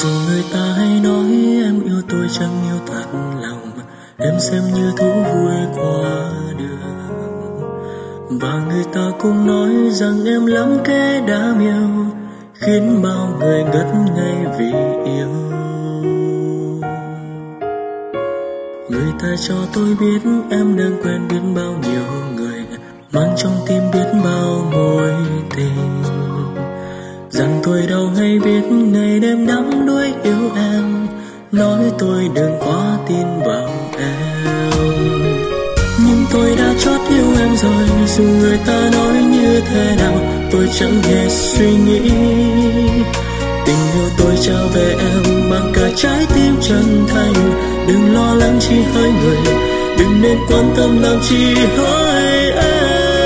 Dù người ta hay nói em yêu tôi chẳng yêu thật lòng, em xem như thú vui qua đường. Và người ta cũng nói rằng em lắm kẻ đã yêu, khiến bao người ngất ngây vì yêu. Người ta cho tôi biết em đang quen biết bao nhiêu người, mang trong tim biết bao mối tình. Rằng tôi đâu hay biết ngày đêm đắm đuối yêu em, nói tôi đừng quá tin vào em. Nhưng tôi đã chót yêu em rồi, dù người ta nói như thế nào tôi chẳng hề suy nghĩ. Tình yêu tôi trao về em bằng cả trái tim chân thành. Đừng lo lắng chỉ hỡi người, đừng nên quan tâm làm chi hỡi em.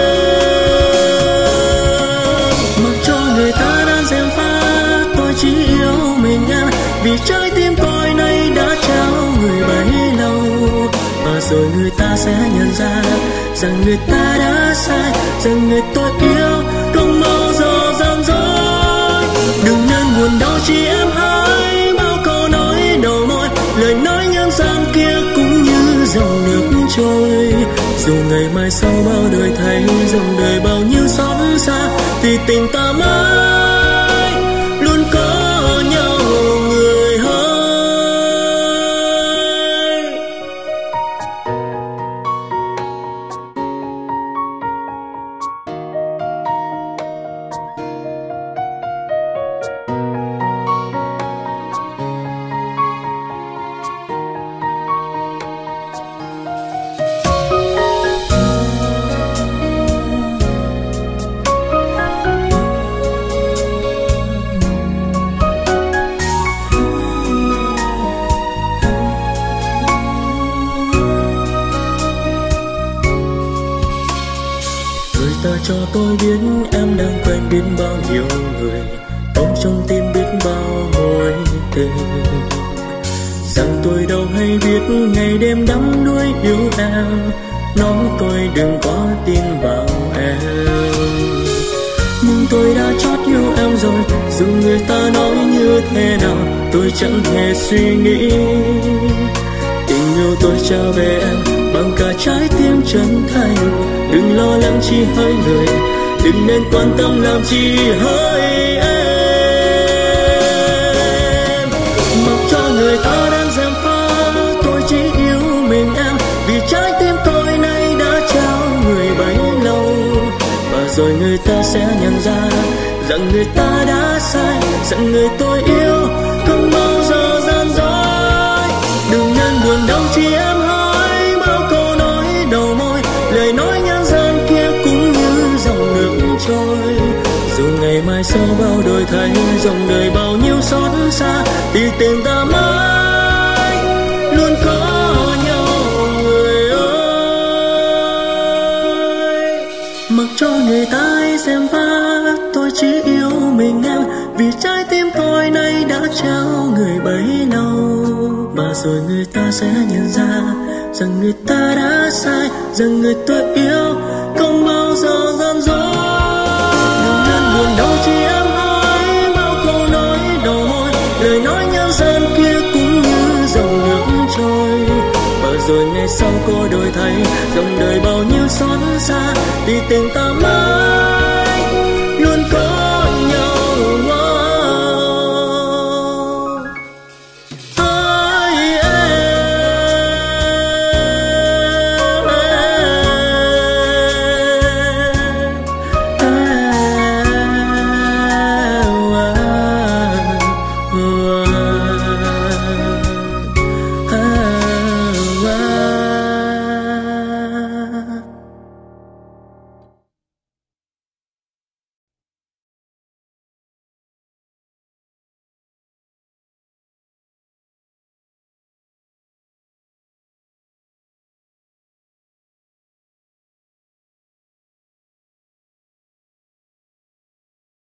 Mặc cho người ta đang gièm pha, tôi chỉ yêu mình em, vì trái tim tôi nay đã trao người bấy lâu. Và rồi người ta sẽ nhận ra rằng người ta đã sai, rằng người tôi yêu không bao giờ gian dối. Đừng nên buồn đau chỉ em hỡi, bao câu nói đầu môi, lời nói nhân gian kia cũng như dòng nước trôi. Dù ngày mai sau bao đời thay, dòng đời bao nhiêu xót xa, thì tình ta mãi luôn có nhau người hỡi. Cho tôi biết em đang quen biết bao nhiêu người, ôm trong tim biết bao mối tình. Rằng tôi đâu hay biết ngày đêm đắm đuối yêu em, nói tôi đừng quá tin vào em. Nhưng tôi đã chót yêu em rồi, dù người ta nói như thế nào tôi chẳng hề suy nghĩ. Tình yêu tôi trao về em bằng cả trái tim chân thành. Đừng lo lắng chi hỡi người, đừng nên quan tâm làm chi hỡi em. Mặc cho người ta đang gièm pha, tôi chỉ yêu mình em, vì trái tim tôi nay đã trao người bấy lâu. Và rồi người ta sẽ nhận ra rằng người ta đã sai, rằng người tôi yêu không bao giờ gian dối. Đừng nên buồn đau chi em hỡi, bao câu nói đầu môi, lời nói nhân gian kia cũng như dòng nước trôi. Dù ngày mai sau bao đổi thay, dòng đời bao nhiêu xót xa, thì tình ta mãi luôn có nhau người ơi. Mặc cho người ta hay xem pha, tôi chỉ yêu mình em, vì trái tim tôi nay đã trao người bấy lâu. Và rồi người ta sẽ nhận ra rằng người ta đã sai, rằng người tôi yêu không bao giờ gian dối. Đừng nên buồn đau chi em hỡi, bao câu nói đầu môi, lời nói nhân gian kia cũng như dòng nước trôi. Và rồi ngày sau có đổi thay, dòng đời bao nhiêu xót xa, thì tình ta mãi